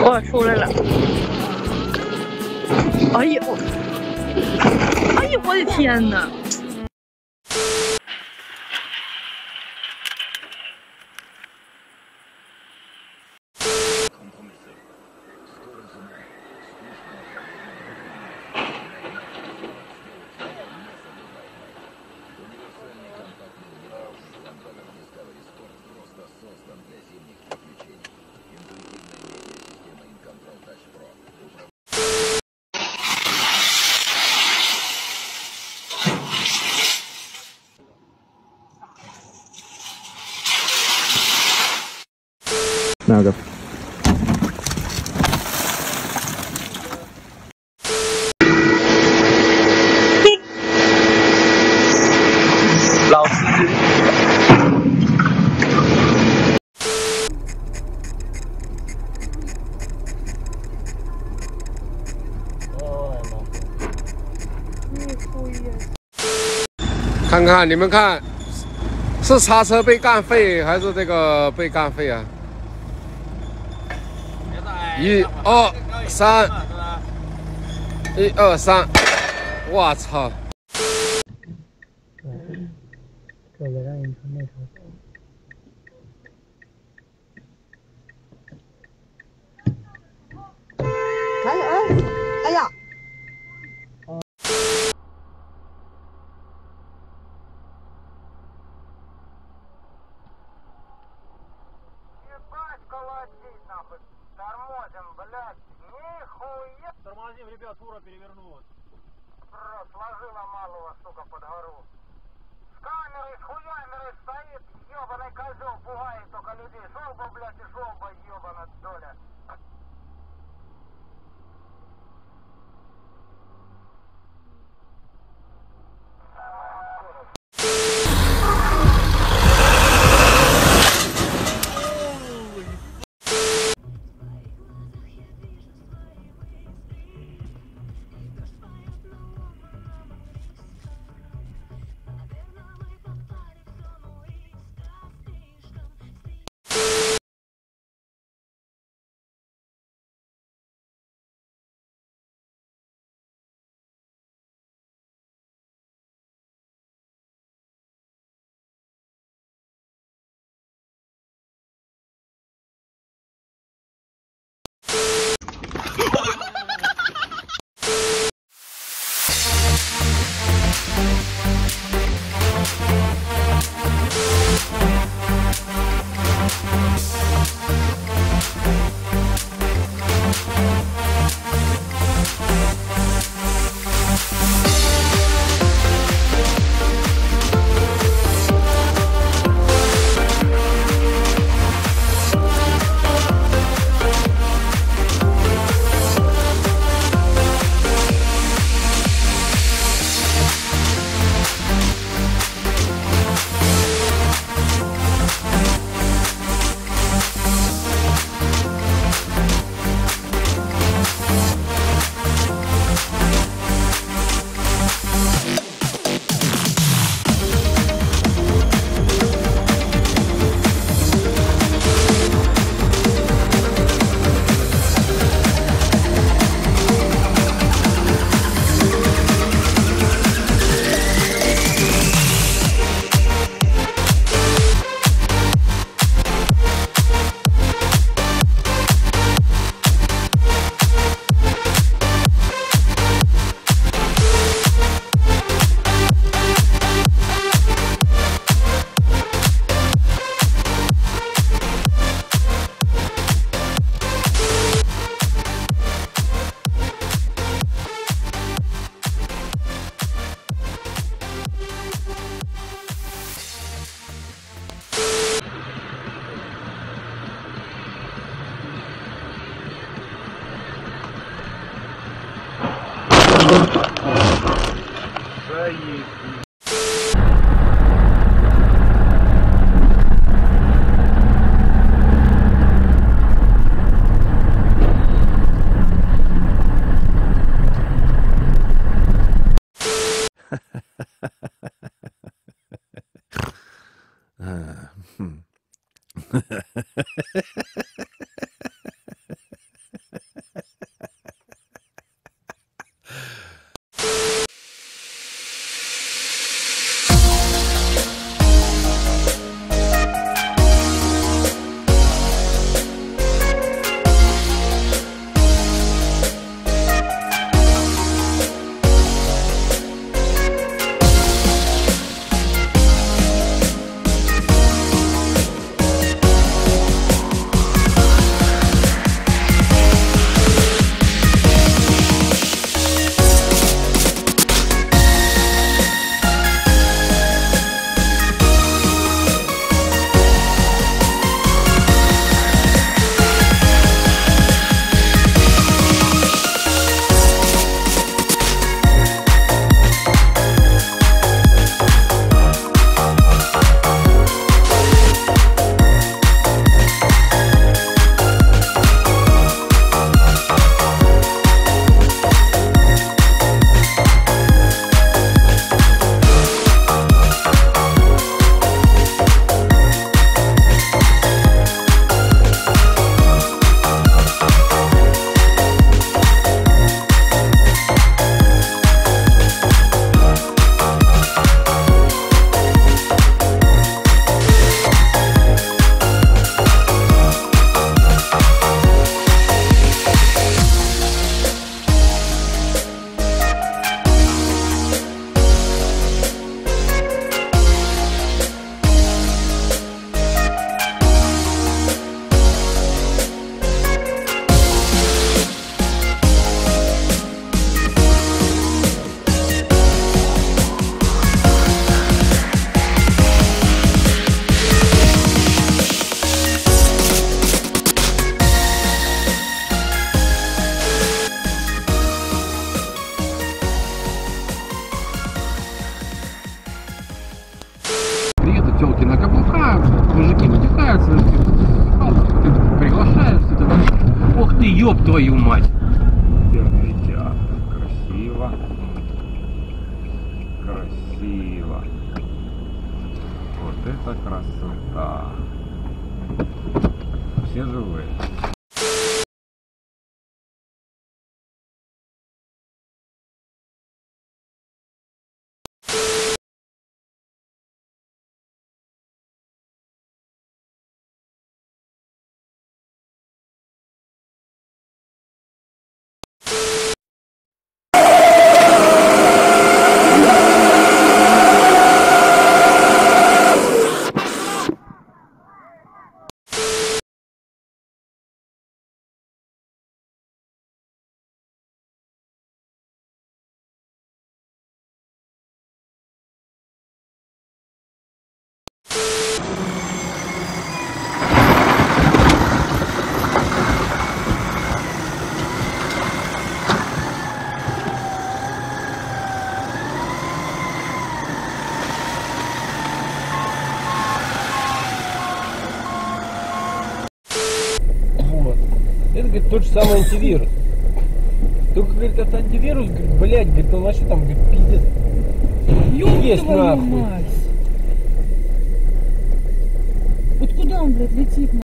我出来了。哎呦，哎呦，我的天哪！ 哪个？ 老司机。 看看你们看，是刹车被干废还是这个被干废啊？1、2、3，1、2、3，我操！ 这个让人从那头走。 哎呀！ Тормозим, ребят, фура перевернулась. Сложила малого, сука, под гору. С камерой, с хуямерой стоит, ебаный козел, пугает только людей. Шел бы, блядь, и шел бы, ебаная доля. ёб твою мать. Дитя. Красиво. Красиво. Вот это красота. Все живые. Это, говорит, тот же самый антивирус. Только, говорит, это антивирус, говорит, блядь, говорит, он вообще там, говорит, пиздец. Есть нахуй. Вот куда он, блядь, летит?